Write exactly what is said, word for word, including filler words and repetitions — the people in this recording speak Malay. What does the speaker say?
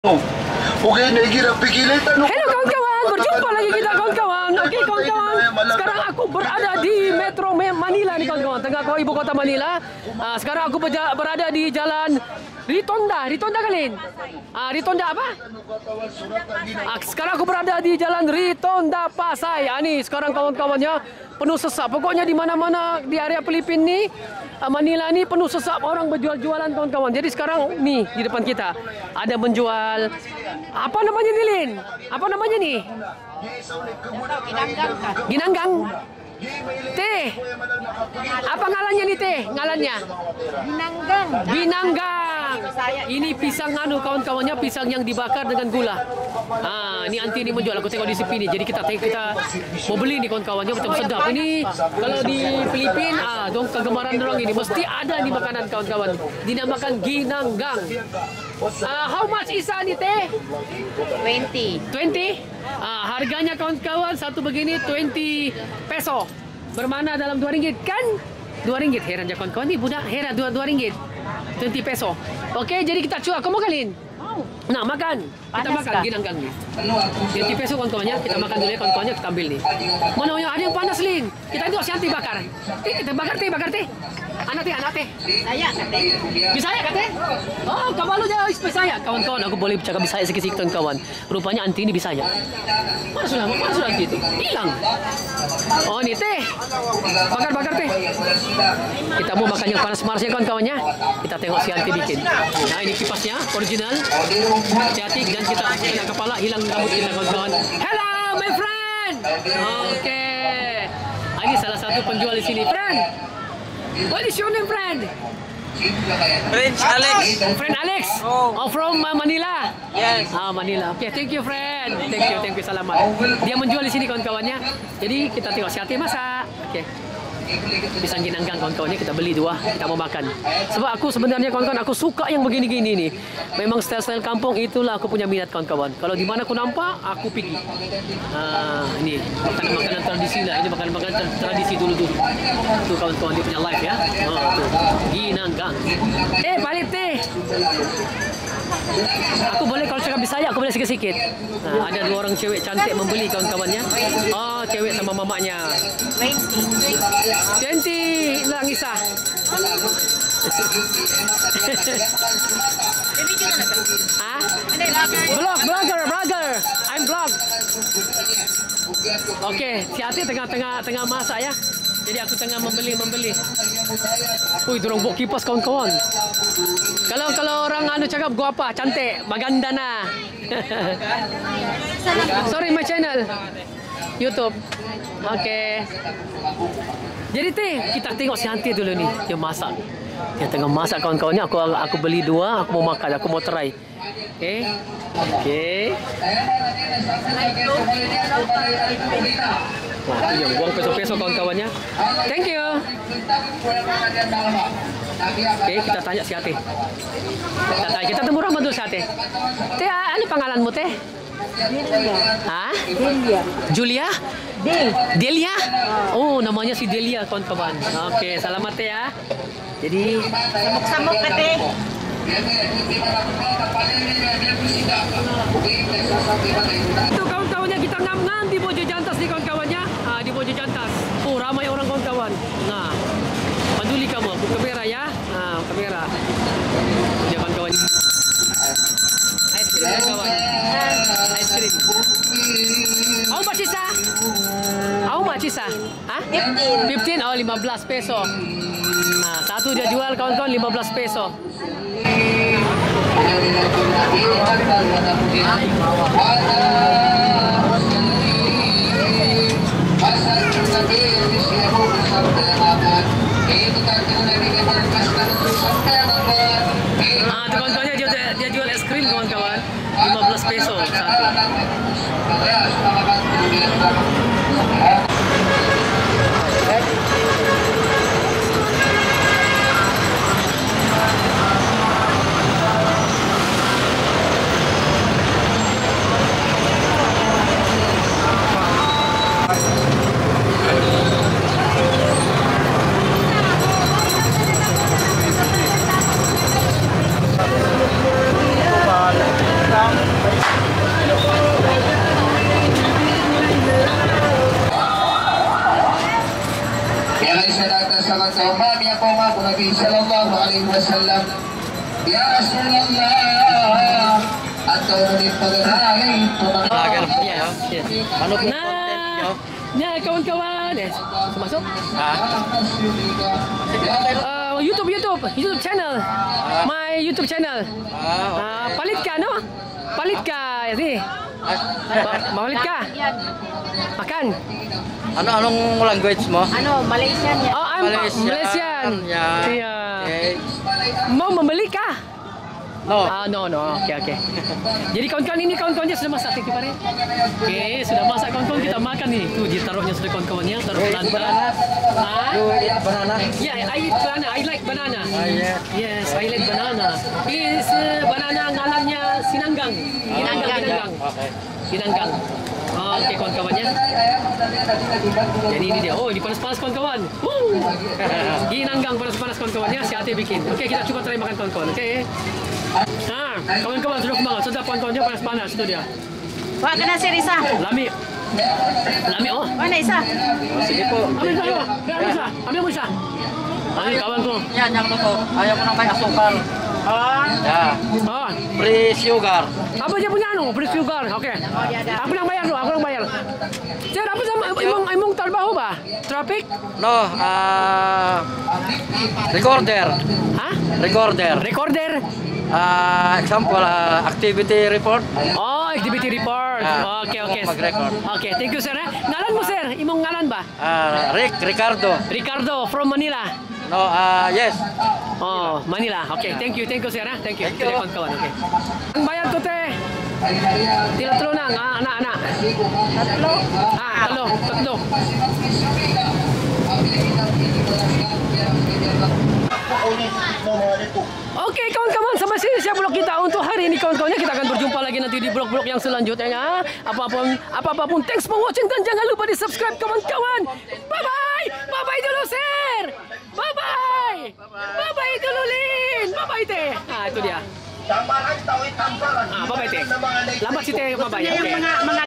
Oke, negira pikilitan. Hello kawan-kawan, berjumpa lagi kita kawan-kawan. Oke kawan-kawan, sekarang aku berada di Metro Manila nih kawan-kawan, tengah kau ibu kota Manila. Uh, sekarang aku berada di jalan Ritonda, Ritonda Kalin. Uh, Ritonda apa? Uh, sekarang aku berada di jalan Ritonda Pasay. Uh, nih sekarang kawan-kawannya penuh sesak. Pokoknya di mana-mana di area Filipina nih, uh, Manila nih penuh sesak orang berjual-jualan kawan-kawan. Jadi sekarang nih di depan kita ada menjual apa namanya nih Lin? Apa namanya nih? Ginanggang. Ginanggang. Teh. Apa ngalannya nih teh? Ngalannya? Ginanggang. Binanggang. Ini pisang anu kawan-kawannya, pisang yang dibakar dengan gula. Ah, ini anti ini menjual. Aku tengok di sini. Jadi kita kita mau beli nih kawan-kawannya, betul sedap. Ini kalau di Filipina, ah, dong kegemaran orang ini mesti ada di makanan kawan-kawan. Dinamakan ginanggang. Uh, how much isa ni teh? twenty. twenty? Uh, harganya kawan-kawan satu begini twenty peso. Bermana dalam dua ringgit kan? dua ringgit. Heran ya kawan-kawan ni budak heran dua dua ringgit. twenty peso. Okey, jadi kita cuak. Kamu kalin? Nah, makan. Kita Panas makan kah? ginanggang ni. twenty peso kawan-kawannya. Kita makan dulu ya kawan-kawannya, kita ambil ni. Mana yang ada yang panas Lin? Kita tengok si Anti bakar. Eh, kita bakar teh, bakar teh. Anak teh, anak teh. Saya kata. Bisaya kata? Oh, kamu dia Bisaya. Kawan-kawan, aku boleh bercakap Bisaya sikit-sikit kawan-kawan. Rupanya Anti ini Bisaya. Mana sudah? Mana sudah Anti itu? Hilang. Oh, ini teh. Bakar-bakar teh. Kita mau makan yang panas-panasnya kawan-kawannya. Kita tengok si Anti bikin. Nah, ini kipasnya original. Hati-hati dan kita kena kepala, hilang rambut kita kawan-kawan. Hello, my friend. Oke. Okay. Ini salah satu penjual di sini, friend. What is your name, friend? Friend Alex. Friend Alex. Oh. Oh, from uh, Manila. Yes. Ah, Manila. Okay, thank you, friend. Thank you, thank you, selamat. Dia menjual di sini kawan-kawannya. Jadi kita tengok si Hati masak. Okay. Pisang ginanggang kawan-kawannya kita beli dua, kita mau makan. Sebab aku sebenarnya kawan-kawan aku suka yang begini-gini nih. Memang style-style kampung itulah aku punya minat kawan-kawan. Kalau di mana aku nampak, aku pergi. Ah, ini makanan-makanan tradisi lah. Ini makanan-makanan tradisi dulu-dulu. Tuh kawan-kawan dia punya live ya. Oh, tuh. Ginanggang. Eh, balik teh. Aku boleh kalau cakap Bisaya, aku boleh sikit-sikit. Nah, ada dua orang cewek cantik membeli kawan-kawannya. Oh, cewek sama mamanya. twenty. twenty lang isa. Ah? Vlog, blogger, blogger. I'm vlog. Okey, si Hati tengah-tengah tengah masak ya. Jadi aku tengah membeli membeli. Ui, dorong bawa kipas kawan-kawan. Kalau kalau orang anu cakap gua apa? Cantik, magandana. Sorry, my channel YouTube. Okey. Jadi teh, kita tengok si Hanti dulu nih, dia masak. Dia tengah masak kawan-kawannya. Aku aku beli dua, aku mau makan, aku mau try. Okey. Okey. Wah, yang buang peso-peso kawan-kawannya. Thank you. Okey, kita tanya si Hati. Kita tanya, kita temu ramah dulu si Hati. Teh, apa panggilanmu teh? Delia. Hah? Delia. Julia? Del. Delia? Oh, namanya si Delia kawan-kawan. Okey, selamat ya. Jadi, Samok-samok kata. itu kawan-kawannya kita ngam-ngam di Bojo Jantas nih kawan-kawannya. Ah, di Bojo Jantas. Oh, ramai orang kawan-kawan. Nah, peduli kamu, aku kamera ya. Nah, kamera. Dia kawan-kawan. Ice cream kawan-kawan. Ice cream. How much is that? How much is that? Hah? Fifteen. fifteen? Oh, lima belas peso. Nah, satu dia jual kawan-kawan lima belas peso. Ah, kawan-kawannya dia, dia jual es krim kawan-kawan. lima belas peso satu. berdasarkan sahabat yang koma Nabi Sallallahu Alaihi Wasallam. Ya Rasulullah, atau di pagkain Lagar. Yes, yes. Ano po Nah, content nyo? nah kawan-kawan, yes. Masuk? Ha? Uh, YouTube, YouTube, YouTube channel. My YouTube channel. Ah, Uh, palit ka, no? Palit ka, sini. Ma- Mapalit ka. Yan. Makan. ano anong language mo? Ano, Malaysian yan. Oh, I'm Malaysian. Malaysian. Yeah. Yeah. Okay. Mau membeli kah? No. Ah, no, no. Okey, okey. Jadi kawan-kawan ini kawan-kawannya sudah masak tiap hari. Okey, sudah masak kawan-kawan kita makan nih. Tuh dia taruhnya sudah kawan-kawannya, taruh Wait, plantain. banana. Ah? You eat banana? Yeah, I eat banana. I like banana. Ah, yeah. Yes, I like banana. Is uh, banana ngalannya sinanggang. Sinanggang, Sinanggang. sinanggang. Okay. Sinanggang. Oh, okey kawan-kawannya. Jadi ini dia. Oh, ini panas-panas kawan-kawan. Woo! Ginanggang panas-panas kawan-kawannya. Si Ate bikin. Okey, kita coba try makan kawan-kawan. Okey. Ha, kawan-kawan sudah kumakan. Sudah kawan-kawannya panas-panas itu dia. Wah, kena si Risa. Lami. Lami oh. Mana Isa? Oh, sige po. Ambil saya. Ambil isa. Ambil mo isa. Ay, kawan ko. Yan, yung luto. Ayaw ko na may asukal. Oh. Yeah. Oh. Free sugar. Apa dia punya anu? Free sugar. Okey. Oh, dia ada. Aku yang bayar lu, aku yang bayar. Sir, apa sama imong imong trabaho ba? Traffic? No, ah recorder. Ha? Recorder. Recorder. Ah, example, ah, activity report. Oh, activity report. Ah, Okey, okey. mag-record. Okey, thank you sir. eh. Ngalan mo sir? Imong ngalan ba? Ah, Rick, Ricardo. Ricardo from Manila. No, ah, yes. Oh, Manila. Okay, thank you, thank you sir. ah. Thank you. Thank you. Thank you kawan-kawan. Okay. Ang bayad ko te. Tila tulo na, ah, anak-anak. Tatlo. Ah, talo, tatlo. Oke kawan-kawan, sampai sini saya blog kita untuk hari ini kawan-kawannya. Kita akan berjumpa lagi nanti di blog-blog yang selanjutnya. Apapun, apa-apapun, thanks for watching dan jangan lupa di subscribe kawan-kawan. Bye bye, bye bye dulu sir, bye bye, bye bye dulu Lin, bye bye teh. Ah itu dia. Ah bye bye teh. Lambat si teh bye bye. Yang Oke. mga, mga